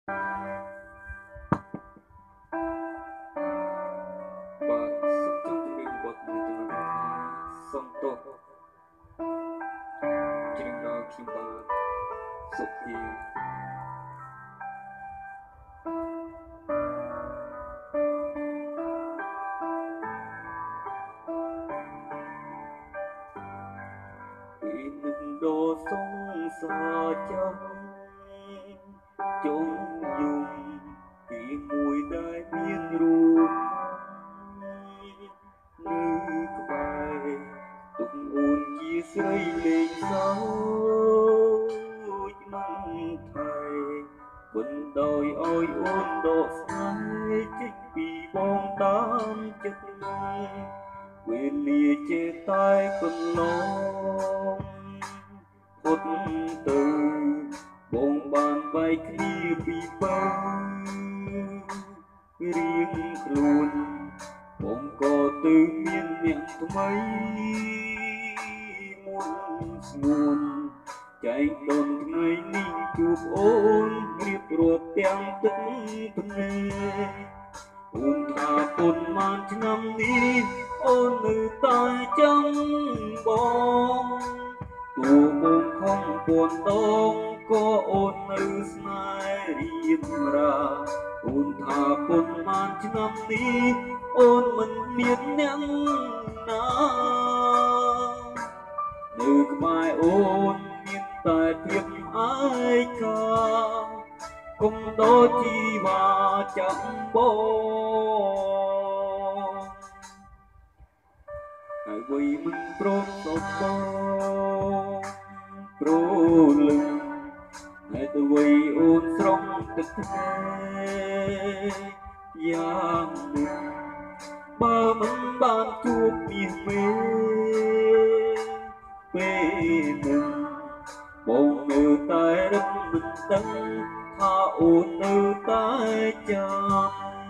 បាទសូមជម្រាបបទមួយចំនួនថាសុំទោសជ្រាបដល់ខ្ញុំបាទសុភាពីនឹកដល់សងសាចាំចងយំពីមួយដែលមានរូបនៅក្បែរទុកអូនជាស្រីលេងសើចមិនថៃគុណដោយឲ្យអូនដកស្នេហ៍ចេញពីបងតាមចិត្តវេលាចេះតែកន្លងផុតទៅបងបានបែកគ្នាពីបើរៀងខ្លួនបងក៏ទៅមានអ្នកថ្មីមុនស្ងួនចែកដូនថ្ងៃនេះជួបអូនរៀបរាប់ទាំងទឹកភ្នែកអូនថាពុនបានឆ្នាំនេះអូននៅតែចាំបងទោះបងខំពួនដងក៏អូននៅស្នេហ៍រៀបរាអូនថាពុនបានឆ្នាំនេះអូនមិនមានអ្នកណានៅក្បែរអូនមានតែភាពឯកាគុំដូចជីវ៉ាចាំបងហើយអ្វីមិនព្រមសបបងព្រលឹងហេតុអ្វីអូនស្រង់ទឹកភ្នែកយ៉ាងនេះបើមិនបានជួបមាសមេពេលនឹងបងនៅតែរឹកមិនដឹងថាអូននៅតែចាំ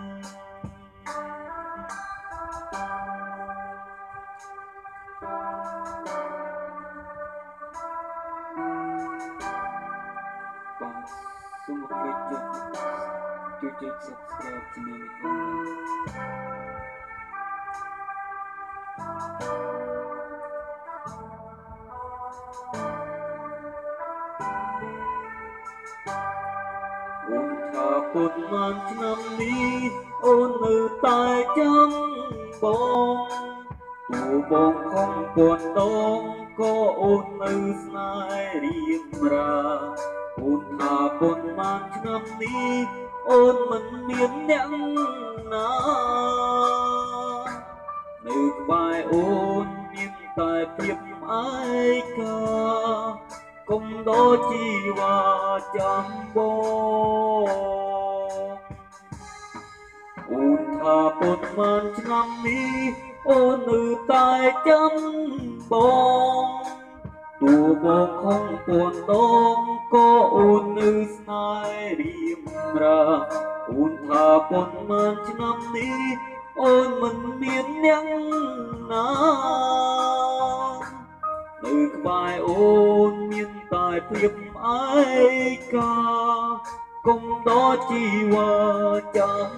បាទសូមអរគុណជួយចុច Subscribe ជំនាញនេះផងអូនថាពុតបានឆ្នាំនេះអូននៅតែចាំបងទោះបងខំពួនដងក៏អូននៅស្នេហ៍រៀបរាអូនថាពុតបានឆ្នាំនេះអូនមិនមានអ្នកណានៅក្បែរអូនមានតែភាពឯកាគុំដូចជីវ៉ាចាំបងអូនថាពុតបានឆ្នាំនេះអូននៅតែចាំបងទោះបងខំពួនដងក៏អូននៅស្នេហ៍រៀបរាអូនថាពុតបានឆ្នាំនេះអូនមិនមានអ្នកណានៅក្បែរអូនមានតែភាពឯកាគុំដូចជីវ៉ាចាំ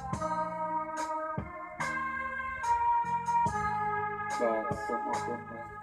បាទសូមអរគុណ